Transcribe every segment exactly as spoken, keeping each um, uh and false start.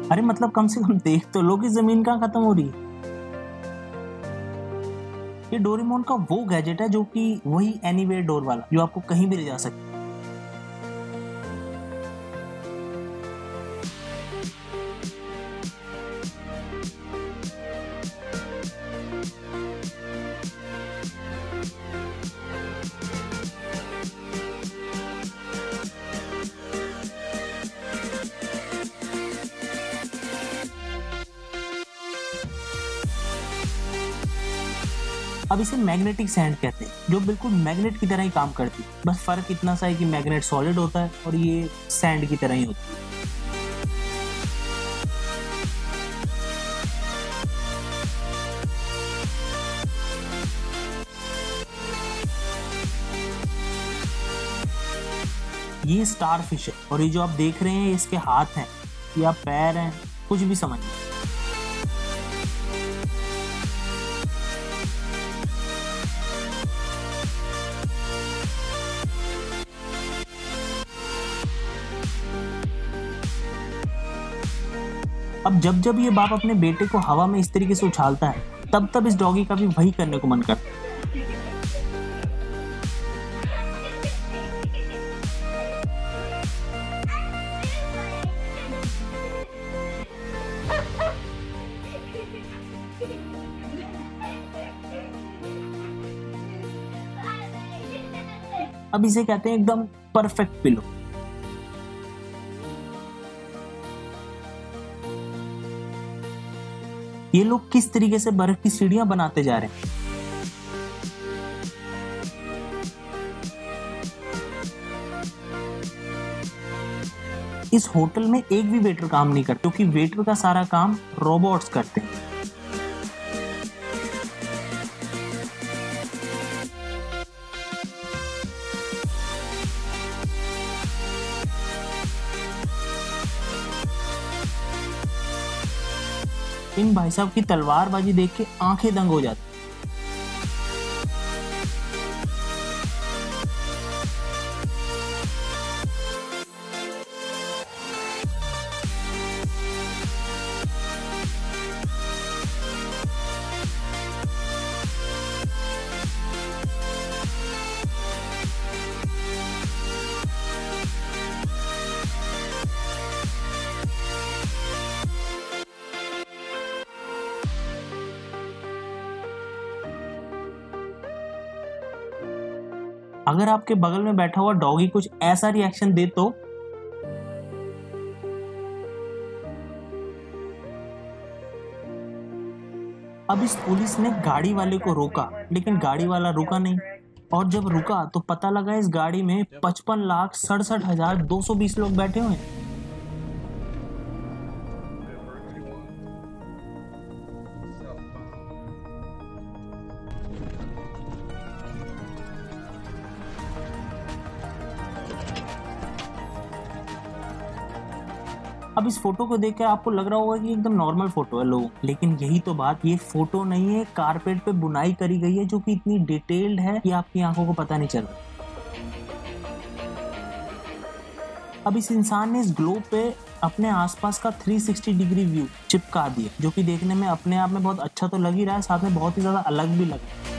अरे मतलब कम से कम देख तो लो कि जमीन कहाँ खत्म हो रही है। ये डोरेमोन का वो गैजेट है जो कि वही एनीवेयर डोर वाला जो आपको कहीं भी ले जा सकता है। अब इसे मैग्नेटिक सैंड कहते हैं, जो बिल्कुल मैग्नेट की तरह ही काम करती है। बस फर्क इतना सा है कि मैग्नेट सॉलिड होता है और ये सैंड की तरह ही होती है। ये स्टारफिश है और ये जो आप देख रहे हैं इसके हाथ हैं या पैर हैं, कुछ भी समझ नहीं। अब जब जब ये बाप अपने बेटे को हवा में इस तरीके से उछालता है, तब तब इस डॉगी का भी वही करने को मन करता है। अब इसे कहते हैं एकदम परफेक्ट पिलो। ये लोग किस तरीके से बर्फ की सीढ़ियां बनाते जा रहे हैं। इस होटल में एक भी वेटर काम नहीं करता क्योंकि वेटर का सारा काम रोबोट्स करते हैं। इन भाई साहब की तलवारबाजी देख के आंखें दंग हो जाती। अगर आपके बगल में बैठा हुआ डॉगी कुछ ऐसा रिएक्शन दे तो अब इस पुलिस ने गाड़ी वाले को रोका, लेकिन गाड़ी वाला रुका नहीं। और जब रुका तो पता लगा इस गाड़ी में पचपन लाख सड़सठ हजार दो सौ बीस लोग बैठे हुए हैं। अब इस फोटो को देखकर आपको लग रहा होगा कि एकदम नॉर्मल फोटो है लोगों, लेकिन यही तो बात, ये फोटो नहीं है, कारपेट पे बुनाई करी गई है जो कि इतनी डिटेल्ड है कि आपकी आंखों को पता नहीं चल रहा। अब इस इंसान ने इस ग्लोब पे अपने आसपास का तीन सौ साठ डिग्री व्यू चिपका दिया, जो कि देखने में अपने आप में बहुत अच्छा तो लग ही रहा है, साथ में बहुत ही ज्यादा अलग भी लग रहा है।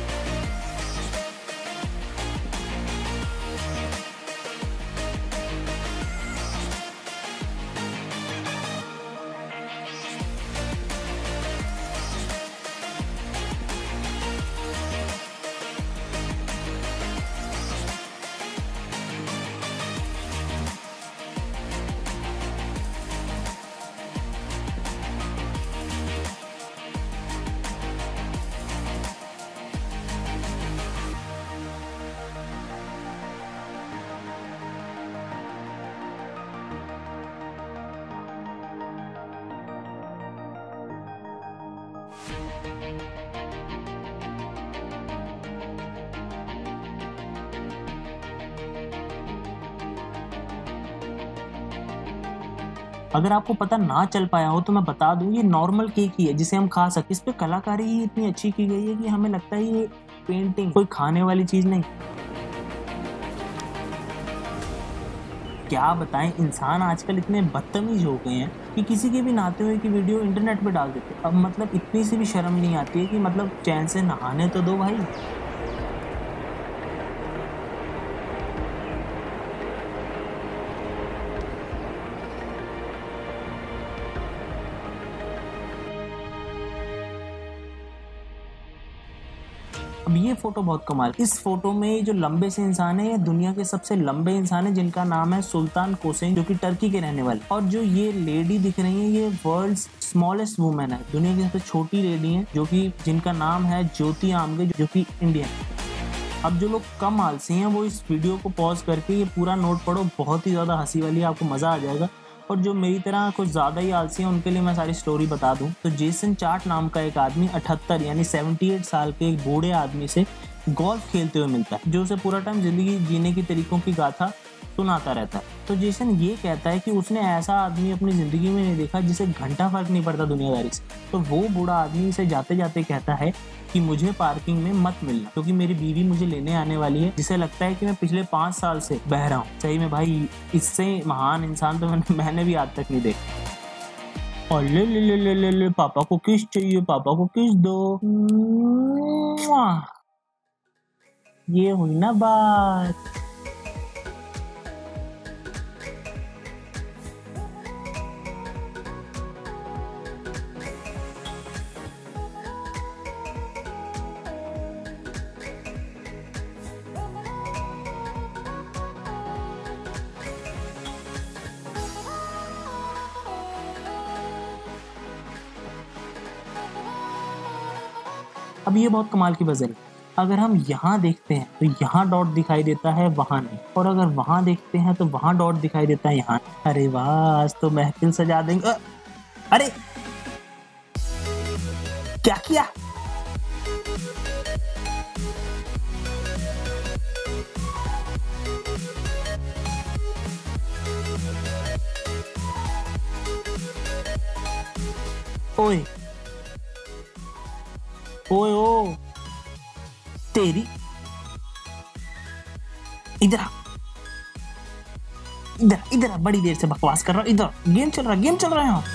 अगर आपको पता ना चल पाया हो तो मैं बता दूं, ये नॉर्मल केक ही है जिसे हम खा सकते। इस पे कलाकारी ही इतनी अच्छी की गई है कि हमें लगता है ये पेंटिंग कोई खाने वाली चीज नहीं। क्या बताएं, इंसान आजकल इतने बदतमीज हो गए हैं कि किसी के भी नहाते हुए की वीडियो इंटरनेट पे डाल देते। अब मतलब इतनी सी भी शर्म नहीं आती है कि मतलब चैन से नहाने तो दो भाई। अब ये फोटो बहुत कमाल। इस फोटो में जो लंबे से इंसान है, ये दुनिया के सबसे लंबे इंसान है जिनका नाम है सुल्तान कोसेन, जो कि टर्की के रहने वाले। और जो ये लेडी दिख रही है, ये वर्ल्ड्स स्मॉलेस्ट वुमेन है, दुनिया की सबसे छोटी लेडी है, जो कि जिनका नाम है ज्योति आमगे, जो कि इंडियन है। अब जो लोग कम आलसी हैं वो इस वीडियो को पॉज करके ये पूरा नोट पढ़ो, बहुत ही ज्यादा हंसी वाली है, आपको मजा आ जाएगा। और जो मेरी तरह कुछ ज्यादा ही आलसी हैं उनके लिए मैं सारी स्टोरी बता दूं तो जेसन चार्ट नाम का एक आदमी अठहत्तर यानी अठहत्तर साल के एक बूढ़े आदमी से गोल्फ खेलते हुए मिलता है, जो उसे पूरा टाइम जिंदगी जीने की तरीकों की गाथा सुनाता रहता है। तो जेसन ये कहता है कि उसने ऐसा आदमी अपनी जिंदगी में नहीं देखा जिसे घंटा फर्क नहीं पड़ता दुनियादारी से। तो वो बूढ़ा आदमी इसे जाते जाते कहता है कि मुझे पार्किंग में मत मिलना, क्योंकि मेरी बीवी मुझे लेने आने वाली है, जिसे लगता है कि मैं पिछले पांच साल से बह रहा हूँ। सही में भाई, इससे महान इंसान तो मैंने, मैंने भी आज तक नहीं देखा। और ले ले ले ले ले ले पापा को किस चाहिए, पापा को किस दो। ये हुई ना बात। अब ये बहुत कमाल की वजह है। अगर हम यहाँ देखते हैं तो यहाँ डॉट दिखाई देता है, वहां नहीं। और अगर वहां देखते हैं तो वहां डॉट दिखाई देता है, यहाँ। अरे वाह, आज तो महफिल सजा देंगे। अरे क्या किया? ओए ओए ओ तेरी, इधर इधर इधर बड़ी देर से बकवास कर रहा हूँ, इधर गेम चल रहा है, गेम चल रहा है।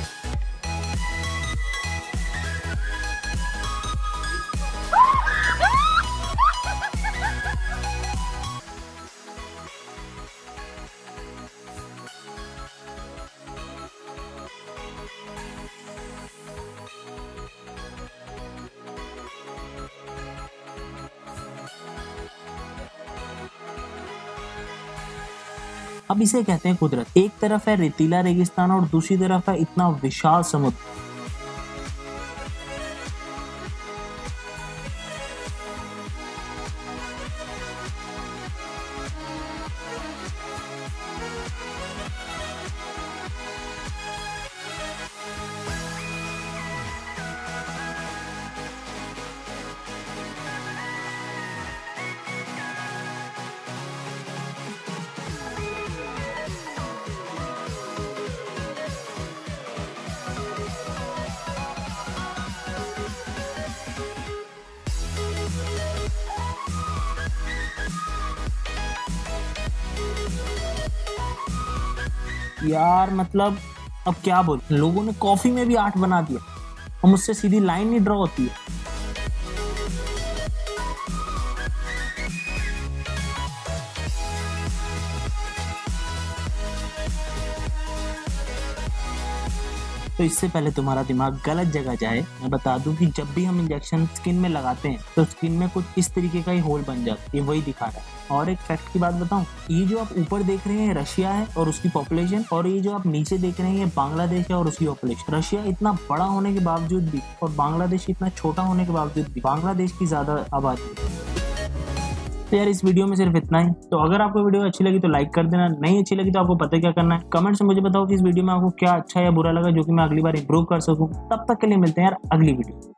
अब इसे कहते हैं कुदरत। एक तरफ है रेतीला रेगिस्तान और दूसरी तरफ है इतना विशाल समुद्र। यार मतलब अब क्या बोल, लोगों ने कॉफी में भी आर्ट बना दिया और मुझसे सीधी लाइन नहीं ड्रॉ होती है। तो इससे पहले तुम्हारा दिमाग गलत जगह जाए, मैं बता दूं कि जब भी हम इंजेक्शन स्किन में लगाते हैं तो स्किन में कुछ इस तरीके का ही होल बन जाता है, ये वही दिखा रहा है। और एक फैक्ट की बात बताऊं, ये जो आप ऊपर देख रहे हैं रशिया है और उसकी पॉपुलेशन, और ये जो आप नीचे देख रहे हैं ये बांग्लादेश है और उसकी पॉपुलेशन। रशिया इतना बड़ा होने के बावजूद भी और बांग्लादेश इतना छोटा होने के बावजूद भी बांग्लादेश की ज्यादा आबादी है। तो यार इस वीडियो में सिर्फ इतना ही। तो अगर आपको वीडियो अच्छी लगी तो लाइक कर देना, नहीं अच्छी लगी तो आपको पता क्या करना है, कमेंट्स में मुझे बताओ कि इस वीडियो में आपको क्या अच्छा या बुरा लगा, जो कि मैं अगली बार इंप्रूव कर सकूं। तब तक के लिए मिलते हैं यार अगली वीडियो।